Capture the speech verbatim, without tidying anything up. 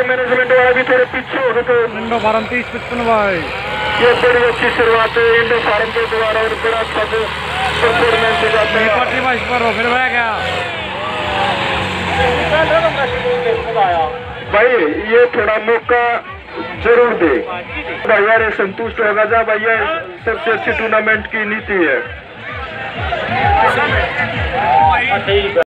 Management वाला भी थोड़े पीछे हो गए तो इंडो फार्म तीस पचपन भाई ये बड़ी अच्छी शुरुआत है इंडो फार्म के द्वारा और बड़ा अच्छा परफॉर्मेंस हो जाता है। पटरी बाइस पर हो फिर भाई क्या भाई ये थोड़ा मौका जरूर दे भैया रे संतुष्ट होगा जा भैया सबसे अच्छी टूर्नामेंट की नीति है।